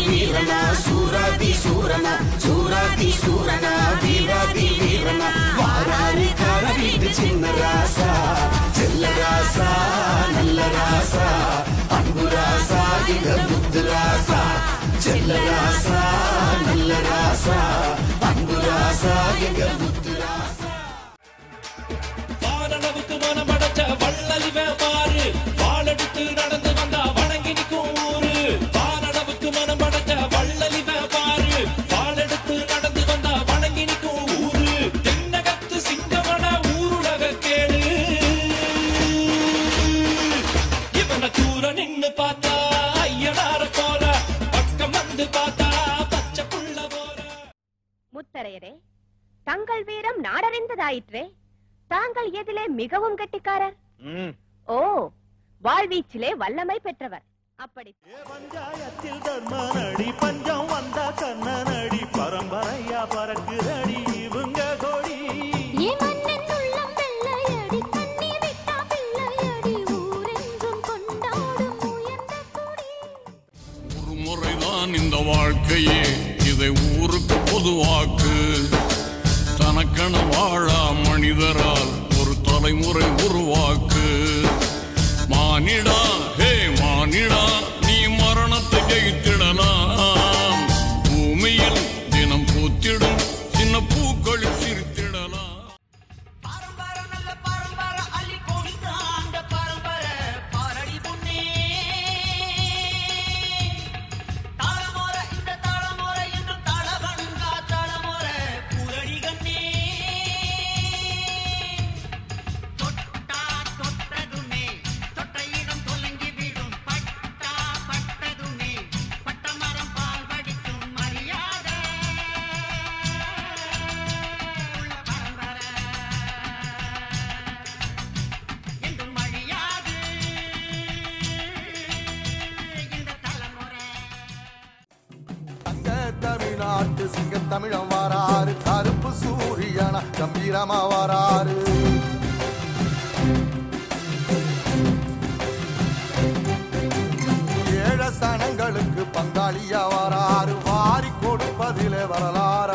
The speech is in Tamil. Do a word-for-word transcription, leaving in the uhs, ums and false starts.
வீரனா சூராதி சூரனா சூராதி சூரனா வீராதி வீரனா வாராரு கார வீட்டு சின்ன ராசா செல்ல ராசா நல்ல ராசா அன்பு ராசா எங்க முத்து ராசா செல்ல ராசா நல்ல ராசா அன்பு ராசா எங்க முத்து ராசா வானளவுக்கு மனமடைச்ச வள்ளலிவ பாரு வாளெடுத்து நடந்து வந்தா வணங்கி நிற்கும் ஊரு வானளவுக்கு மனமடைச்ச வள்ளலிவ பாரு வாளெடுத்து நடந்து வந்தா வணங்கி நிற்கும் ஊரு தென்னகத்து சிங்கமட ஊருலக கேளு இவனை தூர நின்னு பார்த்தா ஐயனார போல பக்கம் வந்து பார்த்தா பச்சை புள்ள போல. முத்தரையரே, தங்கள் வீரம் நாடறிந்ததாயிற்றே. தாங்கள் எதிலே மிகவும் கெட்டிக்காரர்? ஓ, வாழ்வீச்சிலே வல்லமை பெற்றவர். அப்படி பஞ்சாயத்தில் தர்மனடி பஞ்சம் வந்த கண்ணனடி பரம்பரையா பறக்குதடி இவங்க கோடி ஒரு முறைதான் இந்த வாழ்க்கையே, இதை ஊருக்கு பொதுவாக்கு. தனக்கென வாழா மனிதரால் ஒரு தலைமுறை உருவாக்கு. மானிடா ஹே மானிடா, நீ மரணத்தை ஜெயித்திடலாம். பூமியில் தினம் பூத்திடும் சின்ன பூக்களில் சிரித்திடலாம். தமிழ்நாட்டு சிங்க தமிழம் வாராரு கருப்பு சூரியனா கம்பீரமா வாராரு. ஏழ சனங்களுக்கு பங்காளியா வாராரு வாரி கொடுப்பதிலே வரலாறு.